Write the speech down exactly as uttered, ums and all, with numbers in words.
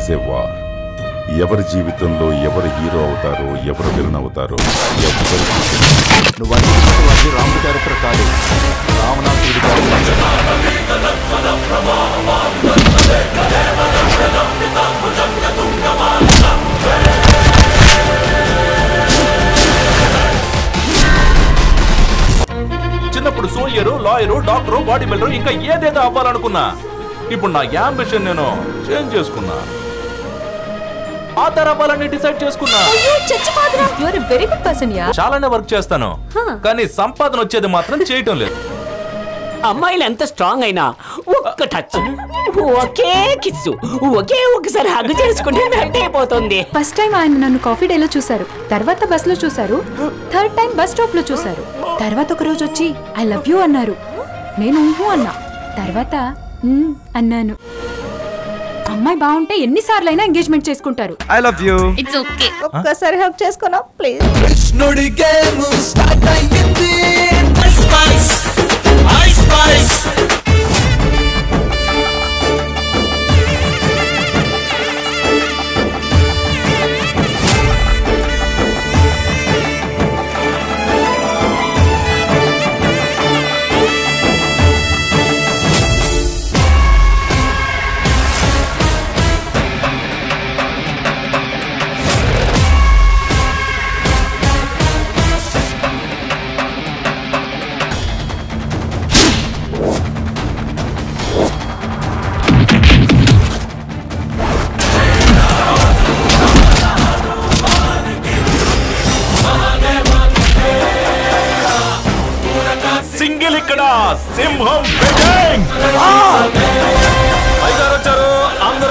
Is a war. ఎవరి జీవితంలో ఎవరు హీరో అవుతారో ఎవరు విలన్ అవుతారో ఎవరికి నువ్వు అనుకున్నటువంటి రాముడి క్యారెక్టర్ కాదు, రావణాసురుడి క్యారెక్టర్. చిన్నప్పుడు soldier, lawyer, doctor, body builder ఇంకా ఏదేదో అవ్వాలనుకున్నా. ఇప్పుడు నా యాంబిషన్ నేను చేంజ్ చేసుకున్నా. ఆ తరపాలని డిసైడ్ చేసుకున్నా. చాలానే వర్క్ చేస్తాను, కానీ సంపాదన వచ్చేది మాత్రం చేయటం లేదు. అమ్మాయిలు ఎంత స్ట్రాంగ్ అయినా ఒక్క టచ్, ఒకే కిస్సు, ఒకే ఒకసారి హగ్ చేసుకుంటే మెల్ట్ అయిపోతుంది. ఫస్ట్ టైం ఆయన నన్ను కాఫీ డేలో చూసారు, తర్వాత బస్ లో చూసారు, థర్డ్ టైం బస్ స్టాప్ లో చూసారు, తర్వాత ఒక రోజు వచ్చి ఐ లవ్ యూ అన్నారు. నేను ఊహు అన్నా, తర్వాత అన్నాను. అమ్మాయి బాగుంటే ఎన్నిసార్లు అయినా ఎంగేజ్మెంట్ చేసుకుంటారు. I love you. It's okay. ఒక్కసారి హగ్ చేసుకున్నా ప్లీజ్. కృష్ణుడి గేమ్ స్టార్ట్ అయ్యింది. స్పైస్ ఐ స్పైస్ సింగిల్ ఇక్కడ సింహం అయ్యారు వచ్చారు. అందరూ